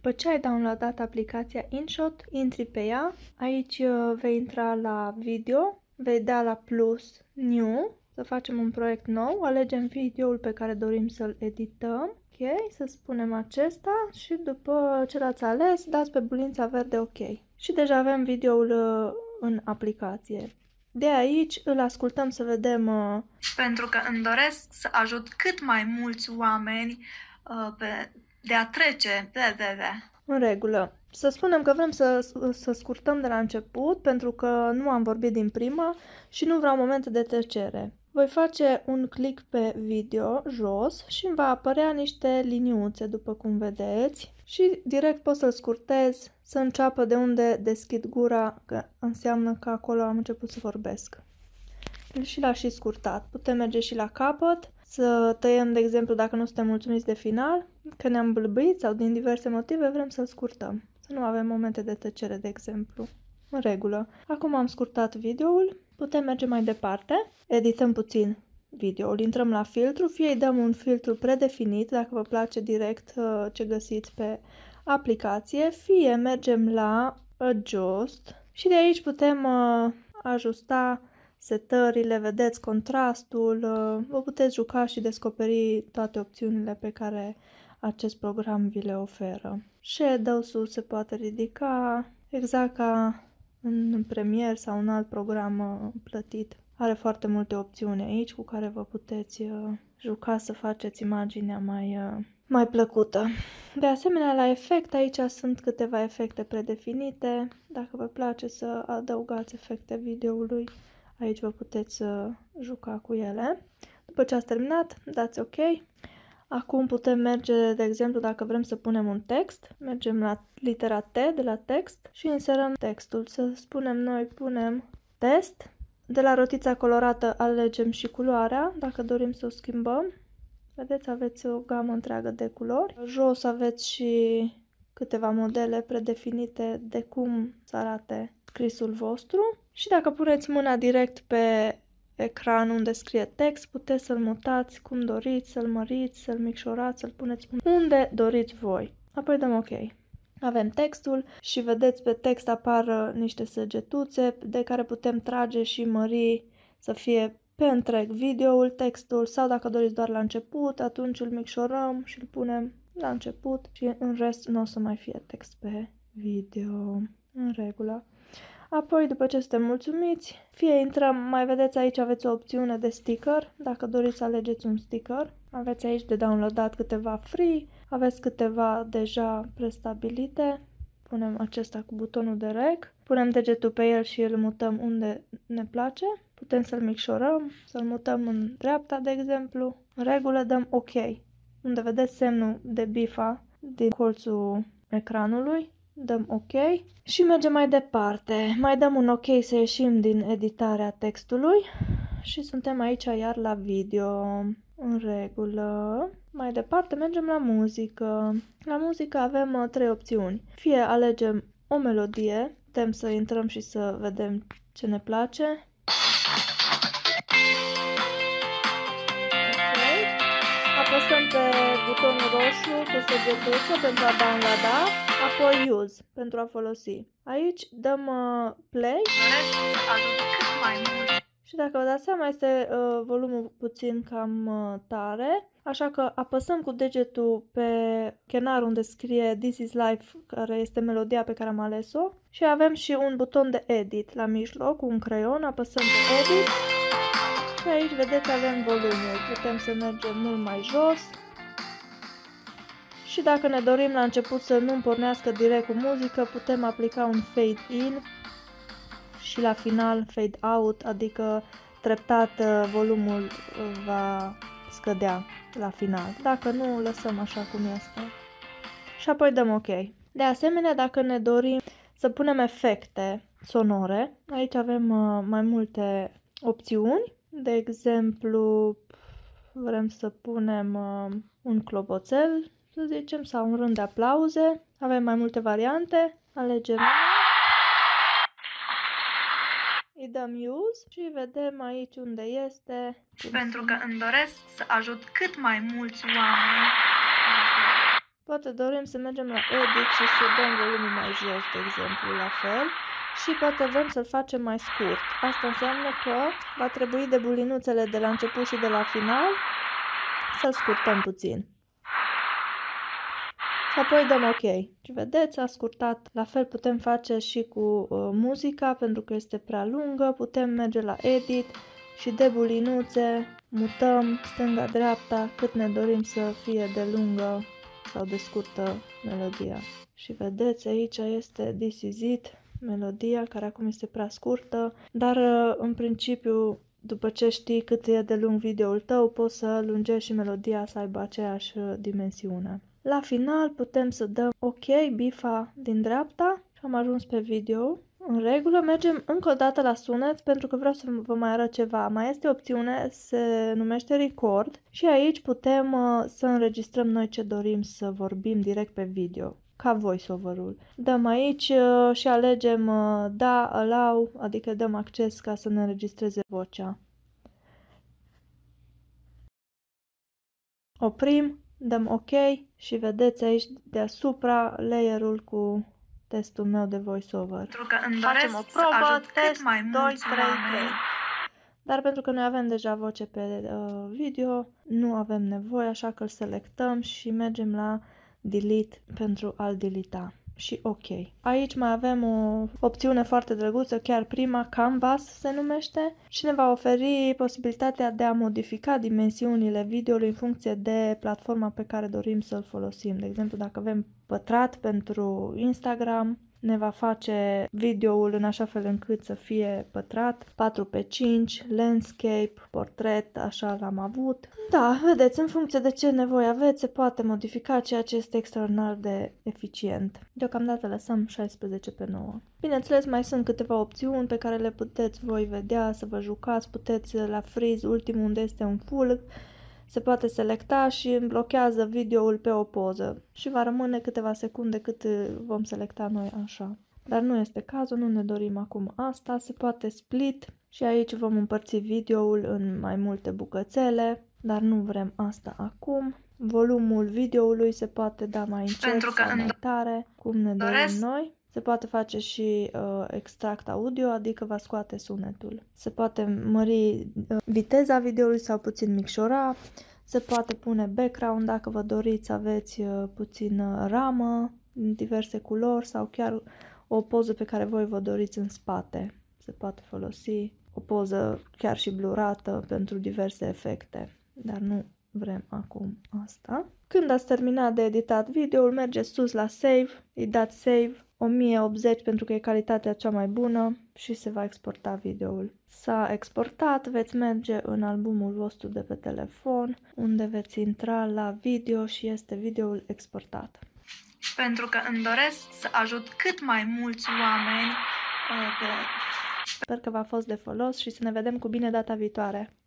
După ce ai downloadat aplicația InShot, intri pe ea, aici vei intra la video, vei da la plus, new, să facem un proiect nou, alegem videoul pe care dorim să-l edităm, ok, să spunem acesta și după ce l-ați ales, dați pe bulința verde ok. Și deja avem videoul în aplicație. De aici îl ascultăm să vedem, pentru că îmi doresc să ajut cât mai mulți oameni de a trece. În regulă. Să spunem că vrem să scurtăm de la început, pentru că nu am vorbit din prima și nu vreau momente de trecere. Voi face un click pe video jos și îmi va apărea niște liniuțe, după cum vedeți. Și direct pot să-l scurtez, să înceapă de unde deschid gura, că înseamnă că acolo am început să vorbesc. Și l-a și scurtat. Putem merge și la capăt, să tăiem, de exemplu, dacă nu suntem mulțumiți de final, că ne-am bâlbâit sau din diverse motive vrem să-l scurtăm. Să nu avem momente de tăcere, de exemplu. În regulă. Acum am scurtat videoul, putem merge mai departe, edităm puțin videoul, intrăm la filtru, fie îi dăm un filtru predefinit, dacă vă place direct ce găsiți pe aplicație, fie mergem la Adjust și de aici putem ajusta setările, vedeți contrastul, vă puteți juca și descoperi toate opțiunile pe care acest program vi le oferă. Shadows-ul se poate ridica exact ca în Premiere sau un alt program plătit. Are foarte multe opțiuni aici cu care vă puteți juca să faceți imaginea mai plăcută. De asemenea, la efect, aici sunt câteva efecte predefinite. Dacă vă place să adăugați efecte videoului, aici vă puteți juca cu ele. După ce ați terminat, dați OK. Acum putem merge, de exemplu, dacă vrem să punem un text, mergem la litera T de la text și inserăm textul. Să spunem noi, punem test. De la rotița colorată alegem și culoarea, dacă dorim să o schimbăm. Vedeți, aveți o gamă întreagă de culori. Jos aveți și câteva modele predefinite de cum să arate scrisul vostru. Și dacă puneți mâna direct pe ecran unde scrie text, puteți să-l mutați cum doriți, să-l măriți, să-l micșorați, să-l puneți unde doriți voi. Apoi dăm OK. Avem textul și vedeți pe text apar niște săgetuțe de care putem trage și mări să fie pe întreg videoul, textul, sau dacă doriți doar la început, atunci îl micșorăm și îl punem la început și în rest nu o să mai fie text pe video. În regulă. Apoi, după ce suntem mulțumiți, fie intrăm, mai vedeți aici aveți o opțiune de sticker, dacă doriți să alegeți un sticker. Aveți aici de downloadat câteva free, aveți câteva deja prestabilite. Punem acesta cu butonul de rec, punem degetul pe el și îl mutăm unde ne place. Putem să-l micșorăm, să-l mutăm în dreapta, de exemplu. În regulă dăm OK, unde vedeți semnul de bifa din colțul ecranului. Dăm OK și mergem mai departe. Mai dăm un OK să ieșim din editarea textului și suntem aici iar la video. În regulă. Mai departe mergem la muzică. La muzică avem 3 opțiuni. Fie alegem o melodie, putem să intrăm și să vedem ce ne place. Apăsăm pe butonul roșu cu săgetuță pentru a downloada, apoi Use pentru a folosi. Aici dăm Play și dacă vă dați seama este volumul puțin cam tare, așa că apăsăm cu degetul pe chenar unde scrie This is Life, care este melodia pe care am ales-o, și avem și un buton de Edit la mijloc cu un creion, apăsăm pe Edit. Și aici, vedeți, avem volumul. Putem să mergem mult mai jos. Și dacă ne dorim la început să nu pornească direct cu muzică, putem aplica un fade in și la final fade out, adică treptat volumul va scădea la final. Dacă nu, lăsăm așa cum este. Și apoi dăm OK. De asemenea, dacă ne dorim să punem efecte sonore, aici avem mai multe opțiuni. De exemplu, vrem să punem un clopoțel, să zicem, sau un rând de aplauze. Avem mai multe variante. Alegem, îi dăm Use și vedem aici unde este. Pentru că îmi doresc să ajut cât mai mulți oameni Poate dorim să mergem la edit și să dăm volumul mai jos, de exemplu, la fel. Și poate vrem să-l facem mai scurt. Asta înseamnă că va trebui de bulinuțele de la început și de la final să-l scurtăm puțin. Și apoi dăm OK. Și vedeți, a scurtat. La fel putem face și cu muzica, pentru că este prea lungă. Putem merge la edit și de bulinuțe mutăm stânga-dreapta cât ne dorim să fie de lungă sau de scurtă melodia. Și vedeți, aici este This Is It, melodia, care acum este prea scurtă, dar în principiu, după ce știi cât e de lung videoul tău, poți să lungești și melodia să aibă aceeași dimensiune. La final putem să dăm OK, bifa din dreapta și am ajuns pe video. În regulă, mergem încă o dată la sunet pentru că vreau să vă mai arăt ceva. Mai este opțiune, se numește Record și aici putem să înregistrăm noi ce dorim să vorbim direct pe video, ca voiceover-ul. Dăm aici și alegem da, allow, adică dăm acces ca să ne înregistreze vocea. Oprim, dăm OK și vedeți aici deasupra layerul cu testul meu de voiceover. Pentru că îmi Facem doresc o probă, să ajut test cât mai 2, mulți 3, 3. Dar pentru că noi avem deja voce pe video, nu avem nevoie, așa că îl selectăm și mergem la delete pentru a-l deleta. Și OK. Aici mai avem o opțiune foarte drăguță, chiar prima, Canvas se numește, și ne va oferi posibilitatea de a modifica dimensiunile videoului în funcție de platforma pe care dorim să-l folosim. De exemplu, dacă avem pătrat pentru Instagram, ne va face videoul în așa fel încât să fie pătrat, 4x5, landscape, portret, așa l-am avut. Da, vedeți, în funcție de ce nevoie aveți, se poate modifica, ceea ce este extraordinar de eficient. Deocamdată lăsăm 16:9. Bineînțeles, mai sunt câteva opțiuni pe care le puteți voi vedea, să vă jucați, puteți la freeze, ultimul unde este un full, se poate selecta și îmi blochează videoul pe o poză și va rămâne câteva secunde cât vom selecta noi așa. Dar nu este cazul, nu ne dorim acum asta, se poate split și aici vom împărți videoul în mai multe bucățele, dar nu vrem asta acum. Volumul videoului se poate da mai încet sau mai tare, cum ne dorim noi. Se poate face și extract audio, adică va scoate sunetul. Se poate mări viteza videoului sau puțin micșora. Se poate pune background dacă vă doriți, aveți puțin ramă, diverse culori sau chiar o poză pe care voi vă doriți în spate. Se poate folosi o poză chiar și blurată pentru diverse efecte, dar nu vrem acum asta. Când ați terminat de editat videoul, mergeți sus la Save, îi dați Save 1080 pentru că e calitatea cea mai bună și se va exporta videoul. S-a exportat, veți merge în albumul vostru de pe telefon, unde veți intra la video și este videoul exportat. Pentru că îmi doresc să ajut cât mai mulți oameni Sper că v-a fost de folos și să ne vedem cu bine data viitoare!